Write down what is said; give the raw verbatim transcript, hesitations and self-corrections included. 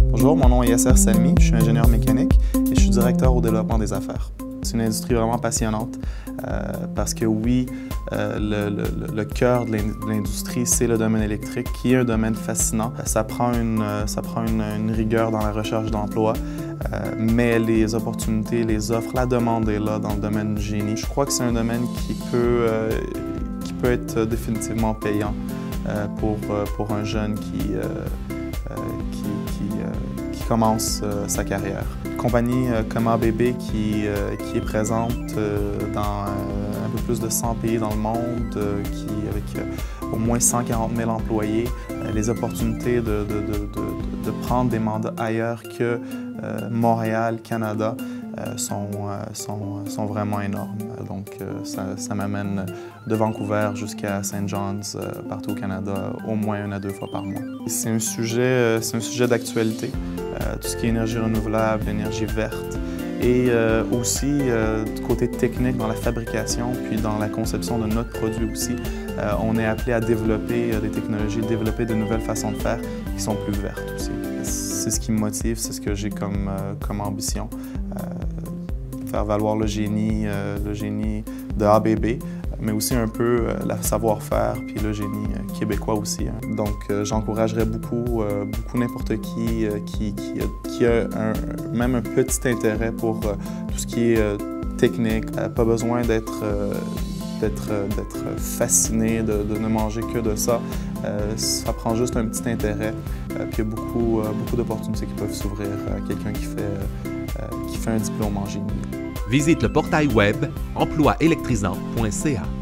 Bonjour, mon nom est Yasser Salmi, je suis ingénieur mécanique et je suis directeur au développement des affaires. C'est une industrie vraiment passionnante euh, parce que oui, euh, le, le, le cœur de l'industrie, c'est le domaine électrique qui est un domaine fascinant. Ça prend une, ça prend une, une rigueur dans la recherche d'emploi, euh, mais les opportunités, les offres, la demande est là dans le domaine du génie. Je crois que c'est un domaine qui peut, euh, qui peut être définitivement payant euh, pour, pour un jeune qui, euh, euh, qui, qui, euh, qui commence euh, sa carrière. Une compagnie euh, comme A B B qui, euh, qui est présente euh, dans euh, un peu plus de cent pays dans le monde, euh, qui, avec euh, au moins cent quarante mille employés, euh, les opportunités de, de, de, de, de prendre des mandats ailleurs que euh, Montréal, Canada, euh, sont, euh, sont, sont vraiment énormes. Donc euh, ça, ça m'amène de Vancouver jusqu'à Saint John's, euh, partout au Canada, au moins une à deux fois par mois. C'est un sujet, euh, c'est un sujet d'actualité. Euh, tout ce qui est énergie renouvelable, énergie verte, et euh, aussi euh, du côté technique dans la fabrication puis dans la conception de notre produit aussi, euh, on est appelé à développer euh, des technologies, développer de nouvelles façons de faire qui sont plus vertes aussi. C'est ce qui me motive, c'est ce que j'ai comme, euh, comme ambition, euh, faire valoir le génie, euh, le génie de A B B, mais aussi un peu euh, le savoir-faire puis le génie euh, québécois aussi. Hein. Donc euh, j'encouragerais beaucoup, euh, beaucoup n'importe qui euh, qui, qui a, qui a un, même un petit intérêt pour euh, tout ce qui est euh, technique. Euh, pas besoin d'être euh, d'être d'être fasciné, de, de ne manger que de ça. Euh, ça prend juste un petit intérêt. Euh, puis il y a beaucoup, euh, beaucoup d'opportunités qui peuvent s'ouvrir à quelqu'un qui fait, euh, qui fait un diplôme en génie. Visite le portail web emploi électrisant point c a.